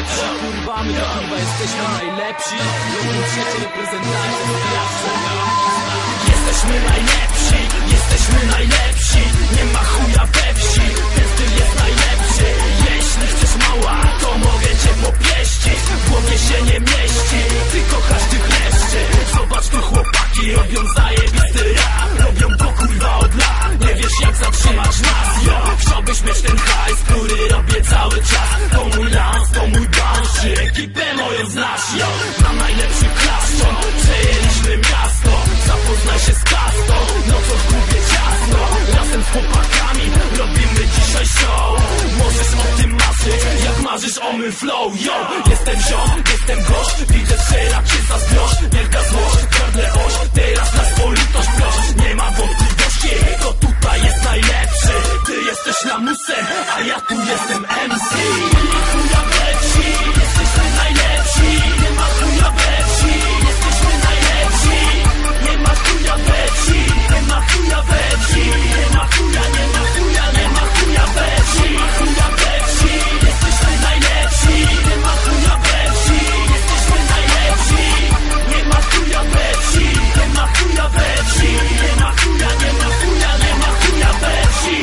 najlepsi, kurwa, my to kurwa jesteśmy najlepsi. Robimy trzecie reprezentacje z Piastem. Jesteśmy najlepsi, jesteśmy najlepsi. Nie ma chuja we wsi, ten styl jest najlepszy. Jeśli chcesz mała, to mogę cię popieścić. W głowie się nie mieści, ty kochasz tych leszczy. Zobacz tu chłopaki, robią zajebisty rap. Robią to kurwa od lat, nie wiesz jak zatrzymać nas. Jo, chciałbyś mieć ten hajs, który robię cały czas. To mój lans, to mój bounce, czy ekipę moją znasz. Jo, mam najlepszy klaszczą, przejęliśmy miasto. Zapoznaj się z kastą, nocą w klubie ciasno. Razem z chłopakami robimy dzisiaj show. Możesz o tym marzyć, jak marzysz o mym flow. Yo, jestem ziom, jestem gość, widzę, że raczej zazdrość. Wielka złość, gardle oś, teraz nas o litość proś. Nie ma wątpliwości, to tutaj jest najlepszy. Ty jesteś lamusem, a ja tu jestem MC. Nie ma chuja we wsi, jesteśmy najlepsi. Nie ma chuja we wsi, jesteśmy najlepsi. Nie ma chuja we wsi, nie ma chuja we wsi. Nie ma chuja, nie ma chuja, nie ma chuja we wsi. Nie ma chuja we wsi, jesteśmy najlepsi. Nie ma chuja we wsi, jesteśmy najlepsi. Nie ma chuja we wsi, nie ma chuja we wsi. Nie ma chuja, nie ma chuja, nie ma chuja we wsi.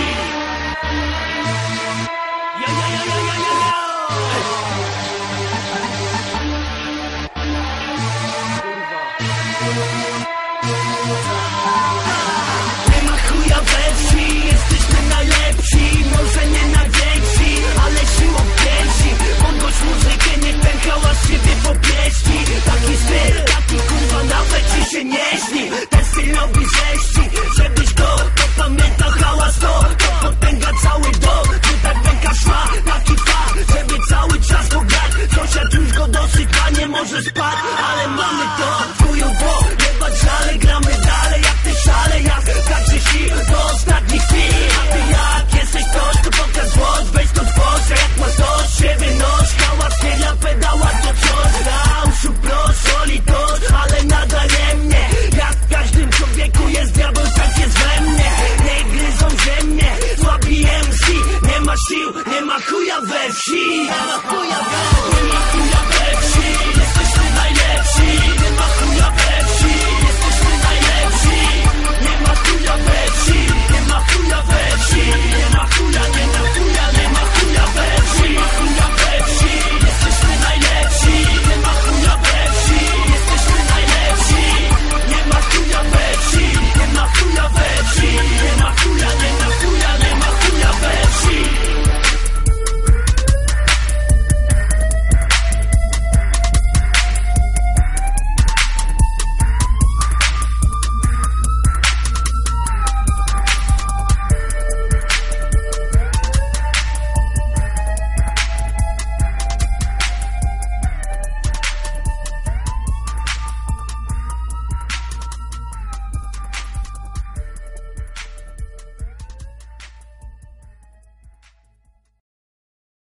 Nie ma chuja we wsi, jesteśmy najlepsi. Może nie najwięksi, ale siłą piersi. Podgłoś muzykę, niech ten hałas siebie popieści. Taki styl, taki kurwa nawet ci się nie śni. Ten styl robi rześci, żebyś go pamiętał. Hałas to potęga cały dom. Ty tak pęka szła, taki fakt, żeby cały czas go grać. Sąsiad już go dosypa, nie może spać, ale mamy to chuju, bo nie bać żale. Gramy dalej jak ty szale, jak także sił do ostatnich chwil. A ty jak jesteś ktoś, to pokaż złość, weź to tworz. A jak masz dość, się wynoś. Hałas nie dla pedała, to wciąż na uszu proszę o litość, ale nadal nie mnie. Jak w każdym człowieku jest diabeł, tak jest we mnie. Nie gryzą ziemię, słabi MC. Nie ma sił, nie ma chuja we wsi. Nie ma chuja we wsi.